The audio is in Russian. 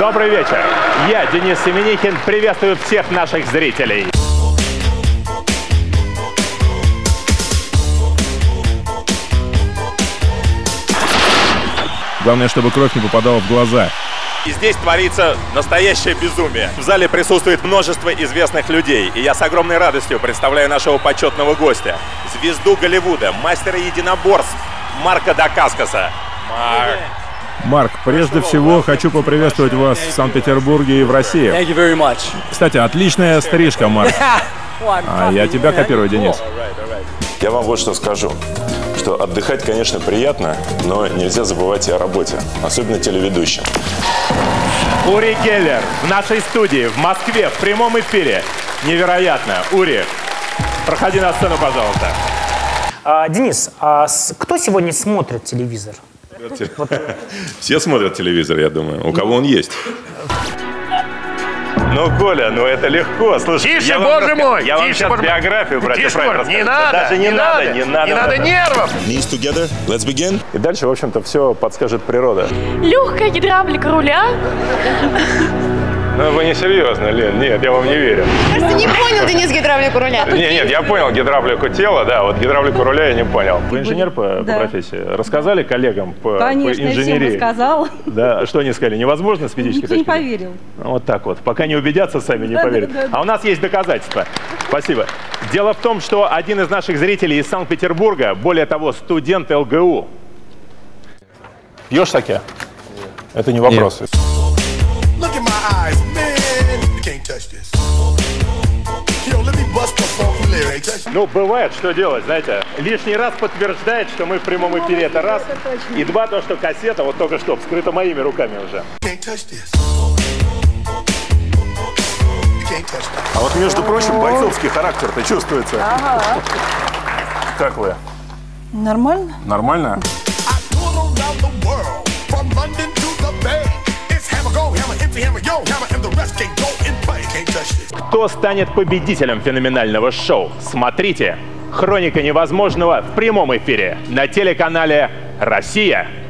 Добрый вечер. Я, Денис Семенихин, приветствую всех наших зрителей. Главное, чтобы кровь не попадала в глаза. И здесь творится настоящее безумие. В зале присутствует множество известных людей. И я с огромной радостью представляю нашего почетного гостя. Звезду Голливуда, мастера единоборств Марка Дакаскоса. Марк, прежде всего хочу поприветствовать вас в Санкт-Петербурге и в России. Кстати, отличная стрижка, Марк. А я тебя копирую, Денис. Я вам вот что скажу. Что отдыхать, конечно, приятно, но нельзя забывать и о работе, особенно телеведущим. Ури Геллер в нашей студии в Москве в прямом эфире. Невероятно. Ури, проходи на сцену, пожалуйста. Денис, кто сегодня смотрит телевизор? Все смотрят телевизор, я думаю. У кого он есть? Ну, Коля, ну это легко. Слушай, тише, боже мой! Я вам тише, сейчас биографию, братья, тише, не надо! Даже не надо нервов! Knees together, let's begin. И дальше, в общем-то, все подскажет природа. Легкая гидравлика руля. Ну, вы не серьезно, Лен, нет, я вам не верю. Кажется, не понял, Денис, гидравлику руля. Нет, я понял гидравлику тела, да, вот гидравлику руля я не понял. Вы инженер по профессии? Рассказали коллегам по инженерии? Конечно, я всем рассказал. Да, что они сказали, невозможно с физической точки зрения? Никто не поверил. Вот так вот, пока не убедятся сами, не поверят. А у нас есть доказательства. Спасибо. Дело в том, что один из наших зрителей из Санкт-Петербурга, более того, студент ЛГУ. Пьешь саке? Это не вопрос. Ну, бывает, что делать, знаете. Лишний раз подтверждает, что мы в прямом эфире, это раз. И два, то, что кассета, вот только что, вскрыта моими руками уже. А вот, между прочим, бойцовский характер-то чувствуется. Ага. Как вы? Нормально? Нормально? Кто станет победителем феноменального шоу? Смотрите «Хроника невозможного» в прямом эфире на телеканале «Россия».